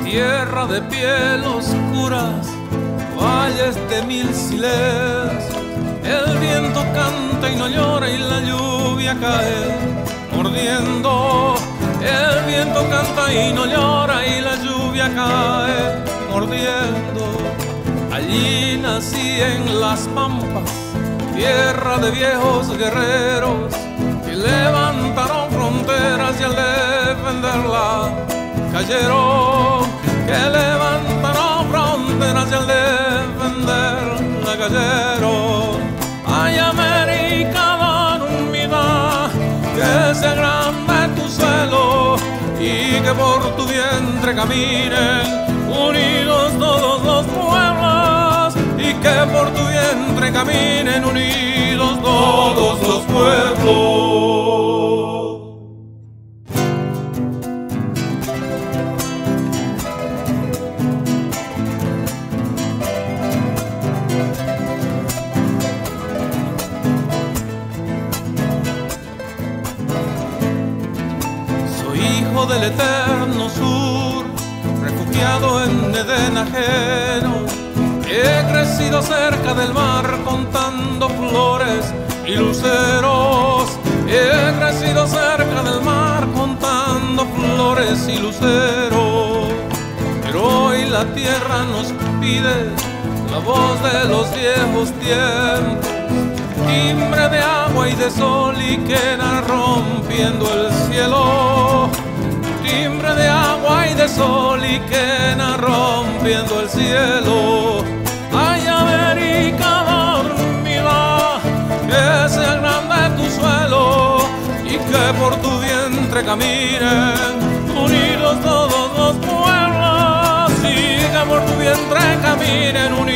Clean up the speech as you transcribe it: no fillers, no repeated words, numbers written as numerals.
tierra de piel oscuras, valles de mil silencios. El viento canta y no llora y la lluvia cae mordiendo. El viento canta y no llora y la lluvia cae mordiendo. Allí nací en las pampas, tierra de viejos guerreros que levantaron fronteras y al defenderla cayeron. Que levantaron fronteras y al defenderla cayeron. Ay, América, dormida, que sea grande tu suelo y que por tu vientre caminen unidos todos los pueblos, y que por tu vientre caminen unidos todos los pueblos. Soy hijo del eterno sur, refugiado en Edén ajeno. He crecido cerca del mar contando flores y luceros. He crecido cerca del mar contando flores y luceros. Pero hoy la tierra nos pide la voz de los viejos tiempos, timbre de agua y de sol y quena rompiendo el cielo. Timbre de agua y de sol y quena rompiendo el cielo. Ay, América, dormida, que sea grande tu suelo y que por tu vientre caminen unidos todos los pueblos, y que por tu vientre caminen unidos